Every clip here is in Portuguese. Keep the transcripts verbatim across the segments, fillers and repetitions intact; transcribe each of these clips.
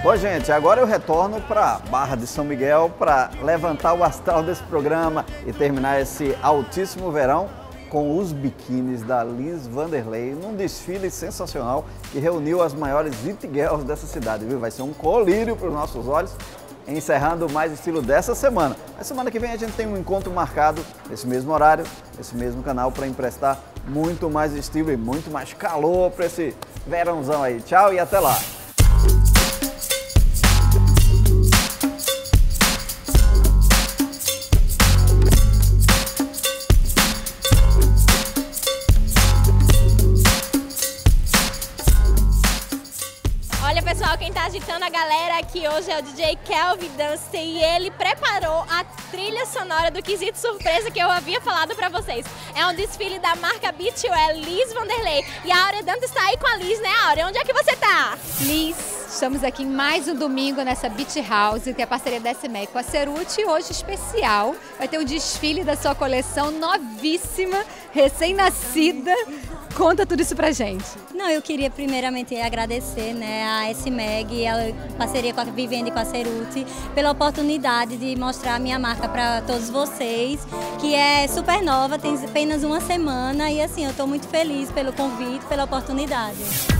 Bom, gente, agora eu retorno para Barra de São Miguel para levantar o astral desse programa e terminar esse altíssimo verão com os biquínis da Liz Vanderlei, num desfile sensacional que reuniu as maiores it girls dessa cidade, viu? Vai ser um colírio para os nossos olhos, encerrando mais estilo dessa semana. Na semana que vem a gente tem um encontro marcado nesse mesmo horário, nesse mesmo canal, para emprestar muito mais estilo e muito mais calor para esse verãozão aí. Tchau e até lá! Pessoal, quem tá agitando a galera aqui hoje é o D J Kelvin Dance e ele preparou a trilha sonora do quesito surpresa que eu havia falado pra vocês. É um desfile da marca Beachwear Liz Vanderlei e a Áurea Dantas está aí com a Liz, né, Áurea? Onde é que você tá? Liz, estamos aqui em mais um domingo nessa Beach House, tem a parceria da S M E C com a Ceruti e hoje especial. Vai ter o desfile da sua coleção novíssima, recém-nascida. Conta tudo isso pra gente. Não, eu queria primeiramente agradecer, né, a S M E G, a parceria com a Vivendi e com a Ceruti, pela oportunidade de mostrar a minha marca para todos vocês, que é super nova, tem apenas uma semana e assim, eu estou muito feliz pelo convite, pela oportunidade.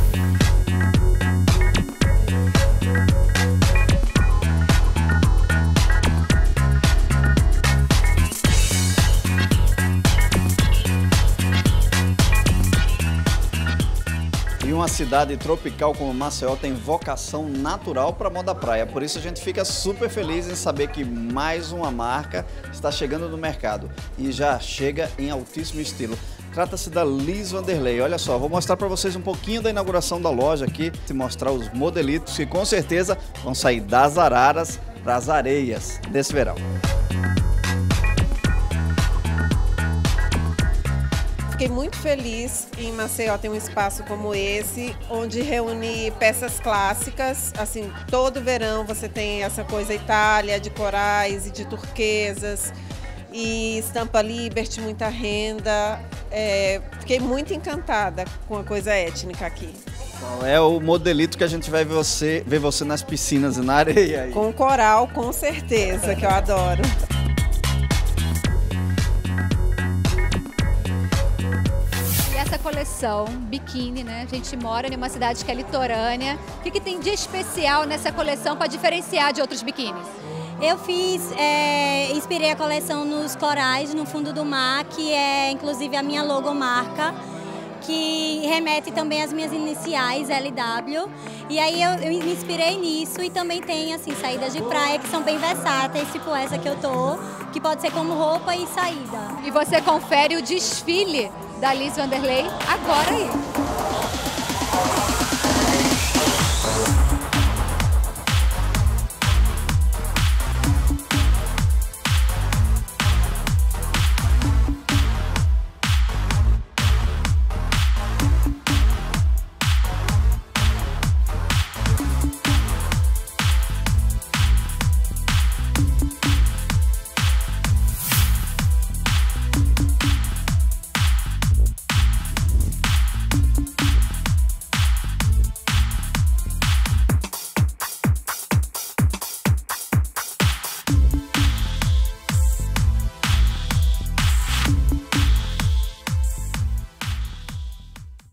E uma cidade tropical como Maceió tem vocação natural para moda praia. Por isso a gente fica super feliz em saber que mais uma marca está chegando no mercado e já chega em altíssimo estilo. Trata-se da Liz Vanderlei. Olha só, vou mostrar para vocês um pouquinho da inauguração da loja aqui, e mostrar os modelitos que com certeza vão sair das araras para as areias desse verão. Fiquei muito feliz em Maceió ter um espaço como esse, onde reúne peças clássicas. Assim, todo verão você tem essa coisa Itália, de corais e de turquesas, e estampa Liberty, muita renda. É, fiquei muito encantada com a coisa étnica aqui. É o modelito que a gente vai ver você, ver você nas piscinas e na areia. Com coral, com certeza, que eu adoro. Essa coleção biquíni, né? A gente mora em uma cidade que é litorânea. O que, que tem de especial nessa coleção para diferenciar de outros biquínis? Eu fiz, é, inspirei a coleção nos corais no fundo do mar, que é inclusive a minha logomarca, que remete também às minhas iniciais, L W. E aí eu, eu me inspirei nisso e também tem assim saídas de praia que são bem versáteis, tipo essa que eu tô, que pode ser como roupa e saída. E você confere o desfile da Liz Vanderlei agora aí.